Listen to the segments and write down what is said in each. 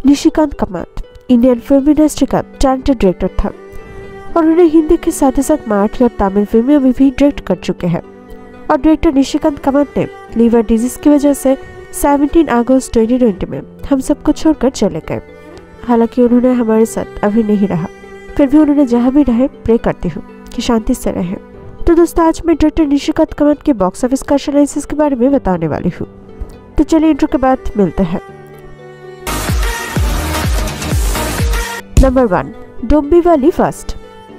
Nishikant Kamat Indian film industry का talented director था और उन्हें हिंदी के साथ ही साथ मराठी और तमिल फिल्में भी डायरेक्ट कर चुके हैं। और डायरेक्टर निशिकांत कामत ने लीवर डिजीज की वजह से 17 अगस्त 2020 में हम सबको छोड़कर चले गए। हालांकि उन्होंने हमारे साथ अभी नहीं रहा, फिर भी उन्होंने जहाँ भी रहे प्रे करती हूँ कि शांति से रहे। तो दोस्तों, आज मैं डायरेक्टर निशिकांत कामत के बॉक्स ऑफिस का एनालिसिस के बारे में बताने वाली हूँ। तो चलिए इंट्रो के बाद मिलते हैं। Number 1, Dombivli first.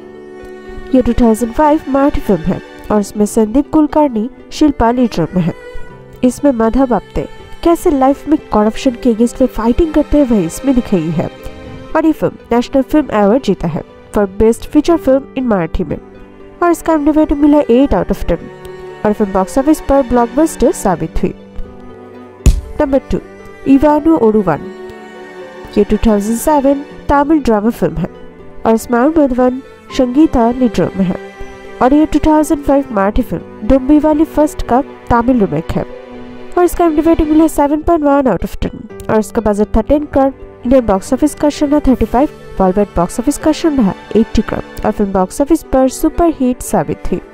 ये 2005 मराठी फिल्म है और इसमें संदीप कुलकर्णी शिल्पा लीड रोल में है। इसमें माधव आप्टे कैसे लाइफ में करप्शन के अगेंस्ट में फाइटिंग करते हैं वही इसमें दिखाई है। और ये फिल्म नेशनल फिल्म अवार्ड जीता है for best feature film in Marathi में और इसका रेटिंग मिला 8 आउट ऑफ 10 और फिल्म बॉक्स ऑफिस पर ब्लॉकबस्टर साबित हुई। नंबर 2, इवानु ओरुवन। ये 2007 तमिल ड्रामा फिल्म है और इसमें माधवन संगीता लीड रोल में है और ये 2005 मराठी फिल्म डोंबिवली फर्स्ट का तमिल रीमेक है और इसका रेटिंग मिला 7.1 आउट ऑफ 10 और इसका बजट था 10 करोड़। इंडियन बॉक्स ऑफिस का रहा 35, वर्ल्ड वाइड बॉक्स ऑफिस का रहा 80 करोड़ और फिल्म बॉक्स ऑफिस पर सुपर हिट साबित हुई।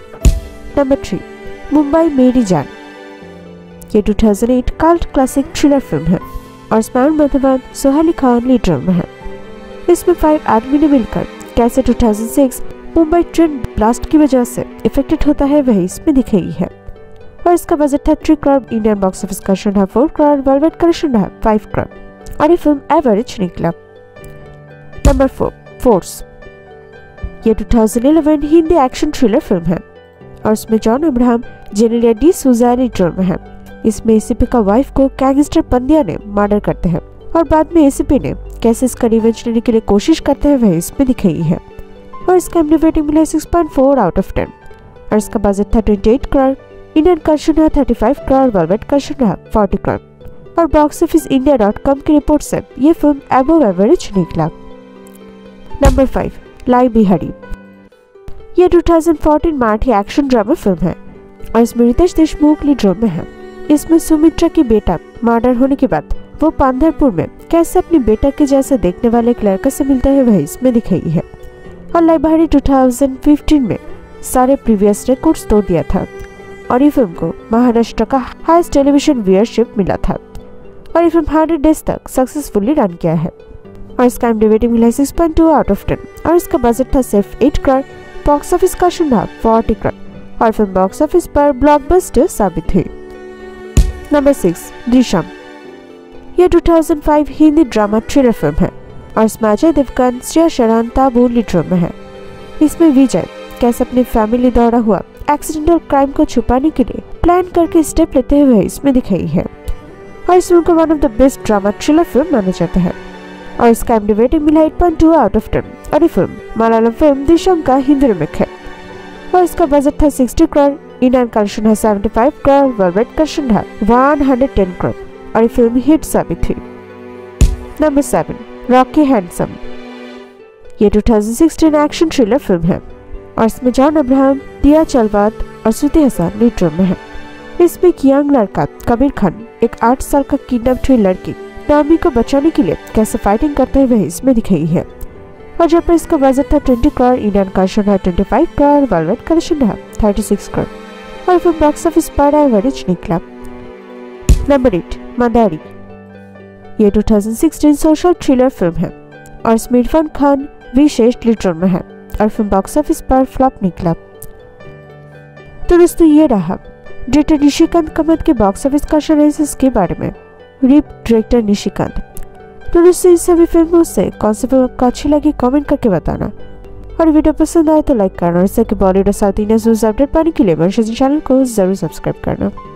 नंबर 3, मुंबई मेरी जान। ये 2008 कल्ट क्लासिक थ्रिलर फिल्म है और इसमें माधवन सोहाली खान लीड रोल में है। इसमें 5 आदमी ने मिलकर कैसे 2006 मुंबई ट्रेन ब्लास्ट की वजह से इफेक्टेड होता है वही इसमें दिखाई है और इसका बजट था 3 करोड़। इंडियन बॉक्स ऑफिस का रहा 4 करोड़, वर्ल्ड वाइड का रहा 5 करोड़ और ये फिल्म एवरेज निकला। Number 4, force. ये 2011 हिंदी एक्शन थ्रिलर फिल्म है और इसमें John Abraham Genelia D'Souza lead role में है। इसमें एसीपी का वाइफ को गैंगस्टर पंद्या ने मर्डर करते हैं और बाद में एसीपी ने कैसे इसका रिवेंज लेने के लिए कोशिश करते हैं वह इसमें दिखाई है और इसका रेटिंग मिला 6.4 आउट ऑफ 10 और इसका बजट था 28 करोड़। इंडियन का रहा 35 करोड़, वर्ल्ड वाइड का रहा 40 करोड़ और बॉक्स ऑफिस इंडिया.com की रिपोर्ट से ये फिल्म अबव एवरेज निकला। नंबर 5, लाई बिहारी। ये 2014 मराठी एक्शन ड्रामा फिल्म है और इसमें रितेश देशमुख लीड रोल में है। इसमें सुमित्रा की बेटा मर्डर होने के बाद वो पांधरपुर में कैसे अपनी बेटा के जैसे देखने वाले एक लड़का से मिलता है वही इसमें दिखाई है और लाई बिहारी 2015 में सारे प्रीवियस रिकॉर्ड्स तोड़ दिया था और ये फिल्म को महाराष्ट्र का हाईएस्ट टेलीविजन व्यूअरशिप मिला था और ये फिल्म 100 डेज तक सक्सेसफुली रन किया है और इसका रेटिंग मिला 6.2 आउट ऑफ 10 और इसका बजट था सिर्फ 8 करोड़। बॉक्स ऑफिस का रहा 40 करोड़ और फिल्म बॉक्स ऑफिस पर ब्लॉकबस्टर साबित हुई। नंबर 6, दृश्यम। यह 2005 हिंदी ड्रामा थ्रिलर फिल्म है और इसमें अजय देवगन, श्रेया शरण, ताबू लीड रोल में है। इसमें विजय कैसे अपनी फैमिली द्वारा हुआ एक्सीडेंटल क्राइम को छुपाने के लिए प्लान करके स्टेप लेते हुए इसमें दिखाई है और इस फिल्म को one of the best drama thriller film माना जाता है और इसका रेटिंग मिला 8.2 आउट ऑफ 10 और ये फिल्म मलयालम फिल्म दृश्यम का हिंदी रीमेक है और इसका बजट था 60 करोड़। इंडियन का रहा 75 करोड़, वर्ल्ड वाइड का रहा 110 करोड़ और ये फिल्म हिट साबित हुई। Number 7, Rocky Handsome. ये 2016 एक्शन थ्रिलर फिल्म है और इसमें जॉन अब्राहम, दिया चलवात और श्रुति हसन लीड रोल में है। इसमें एक यंग लड़का कबीर खान एक 8 साल का किडनैप हुई लड़की नामी को बचाने के लिए कैसे फाइटिंग करते हुए इसमें दिखाई है और जब पर इसका बजट था 20 करोड़। इंडियन का रहा 25 करोड़, वर्ल्ड वाइड का रहा 36 करोड़ और फिल्म बॉक्स ऑफिस पर एवरेज निकला। नंबर 8, मदारी। ये 2016 सोशल थ्रिलर फिल्म है और इसमें इरफान खान विशेष लीड रोल में है और फिल्म बॉक्स ऑफिस पर फ्लॉप निकला। तो दोस्तों, ये रहा डायरेक्टर निशिकांत कामत के बॉक्स ऑफिस का एनालिसिस के बारे में। RIP director Nishikant. तो दोस्तों, इन सभी फिल्मों से कौन सी फिल्म आपको अच्छी लगी कमेंट करके बताना और वीडियो पसंद आए तो लाइक करना और इससे बॉलीवुड और साउथ इंडियन न्यूज़ अपडेट पाने के लिए मेरे चैनल को जरूर सब्सक्राइब करना।